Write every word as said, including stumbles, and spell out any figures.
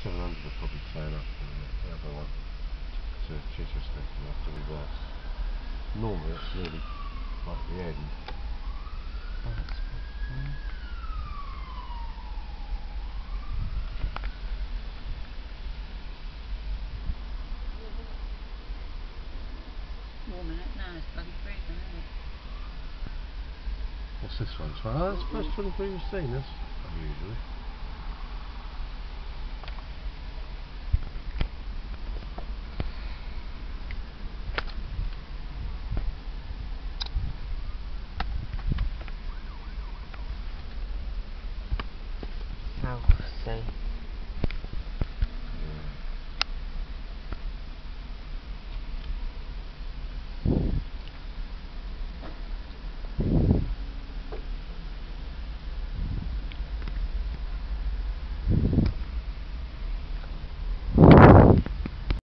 seven hundred will probably turn up in the other one to Chichester and have to reverse. Normally it's nearly like the end. Oh, that's fine. Warming it now, it's bloody freezing, isn't it? What's this one? Oh, that's first twenty-three you've seen, that's unusual.